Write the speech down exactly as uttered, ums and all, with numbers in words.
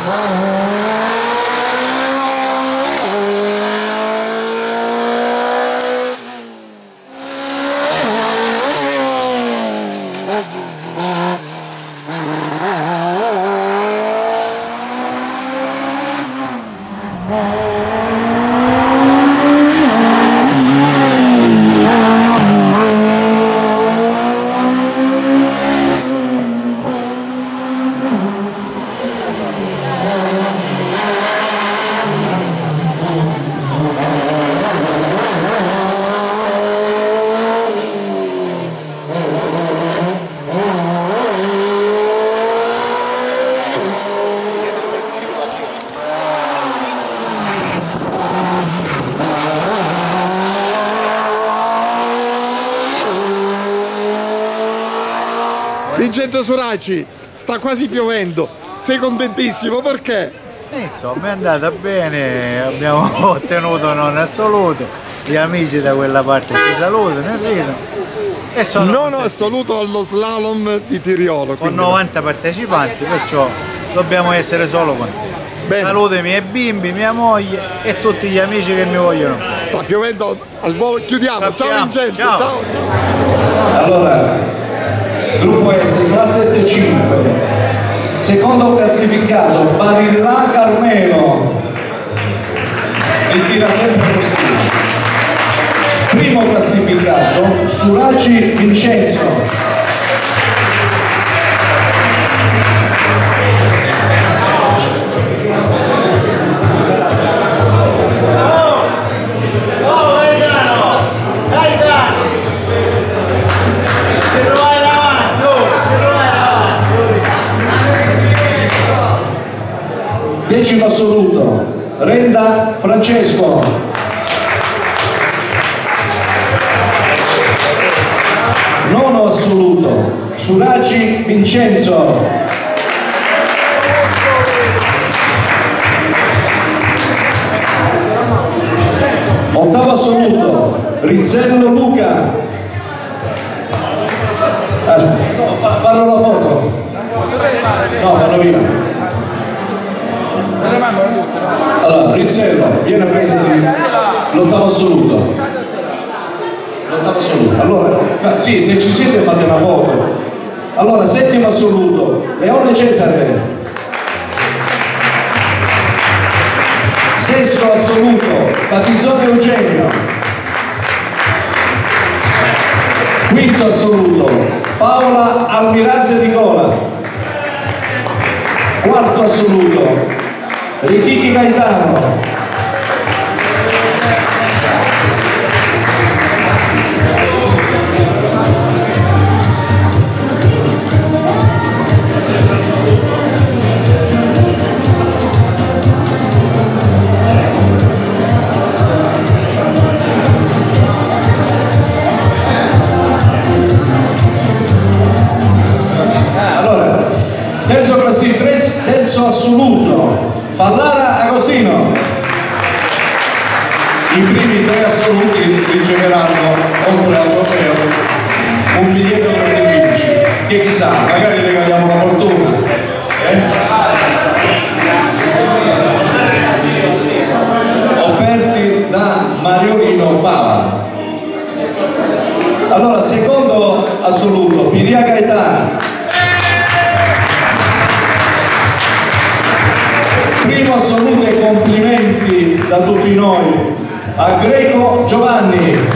Vincenzo Suraci, sta quasi piovendo, sei contentissimo, perché? Eh, insomma è andata bene, abbiamo ottenuto non assoluto, gli amici da quella parte ci salutano e ridono e sono non assoluto allo slalom di Tiriolo. Con novanta partecipanti, perciò dobbiamo essere solo contenti. Bene. Saluto i miei bimbi, mia moglie e tutti gli amici che mi vogliono. Sta piovendo al volo, chiudiamo, Cappiamo. Ciao Vincenzo, ciao. ciao, ciao. Allora, gruppo S, classe S cinque, secondo classificato Barilla Carmelo, e tira sempre costui. Primo classificato Suraci Vincenzo. Decimo assoluto Renda Francesco. Nono assoluto Suraci Vincenzo. Ottavo assoluto Rizzello Luca. Eh, no, farò la foto. No, vanno via. Allora, Rizzello, vieni a prenderti l'ottavo assoluto. L'ottavo assoluto. Allora, sì, se ci siete fate una foto. Allora, settimo assoluto, Leone Cesare. Sesto assoluto, Batizzone Eugenio. Quinto assoluto, Paola Almirante Nicola. Quarto assoluto, Richichi Gaetano. Allora, terzo classificato, terzo assoluto, Fallara Agostino. I primi tre assoluti riceveranno, oltre al trofeo, un biglietto per il vinci, che chissà, magari regaliamo la fortuna. Eh? Offerti da Mariolino Fava. Allora, secondo assoluto, Piria Gaetano. Primo assoluto e complimenti da tutti noi a Greco Giovanni.